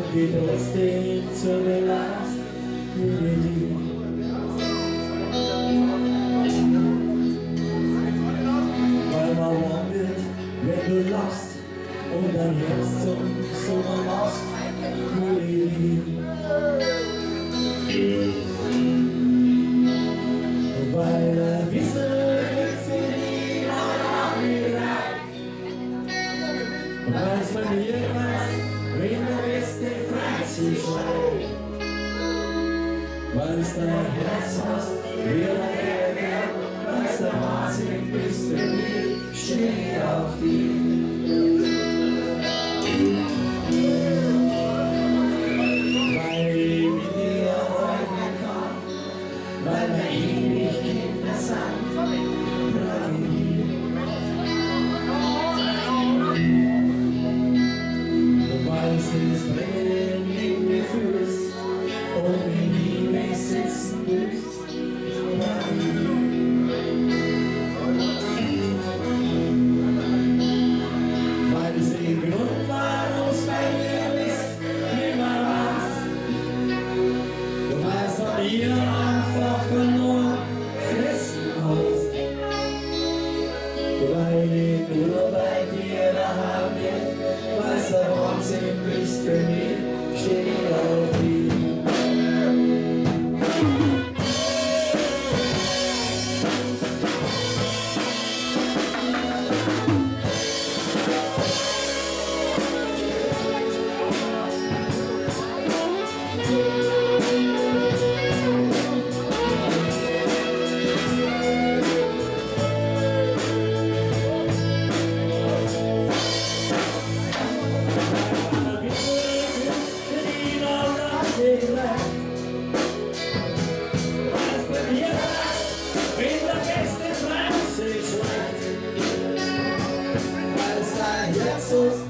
geht trotzdem zur Belast Melodie. Weil man warm wird, wenn du lachst und dein Herz zum Sommer machst, Melodie. Weil er wissen für die Nachmittag, weil es bei mir passt, wenn der beste Franz schreit, weil es dein Herz hast, wie ein Berg, weil es der Wahnsinn bist für mich, steht auf dir. Weil ich mit dir heulen kann, weil wir ewig Kinder sind, brauch ich nie. Weil es ins Brennen in mir fühlst und in Liebe sitzen willst, brauch ich nie. Weil es den Grund war, was bei mir ist, immer was. Du weißt von mir einfach nur festen aus. Weil ich nur bei dir daheim bin, weil's der Wahnsinn bist für mich, steht auf dir. Wenn der beste Franz schreit, weil sein Herz